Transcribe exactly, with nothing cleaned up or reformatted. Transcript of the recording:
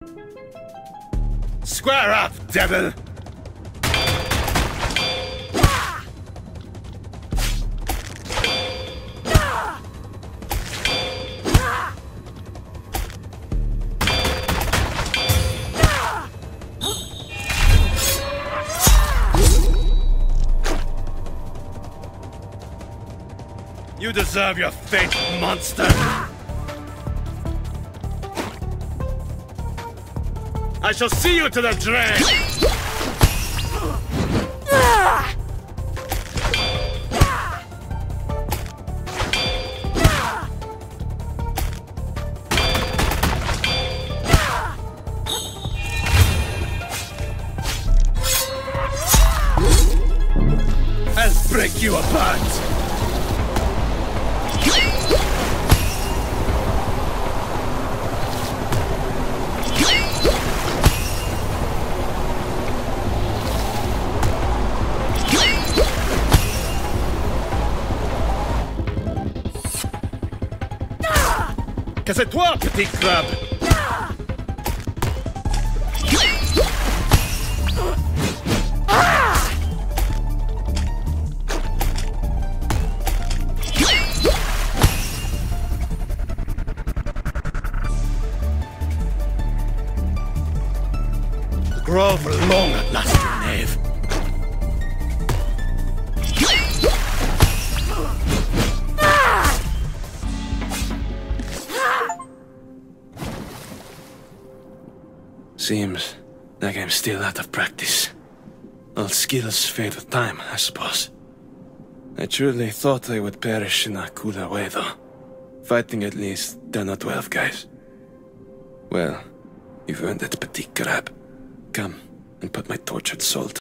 Square up, devil! You deserve your fate, monster! I shall see you to the drain! I'll break you apart! Que c'est toi, petit crabe! The grove will long at last, you knave. Seems like I'm still out of practice. All skills fade with time, I suppose. I truly thought I would perish in a cooler way, though. Fighting at least ten or twelve guys. Well, you've earned it, petit crab. Come and put my tortured soul to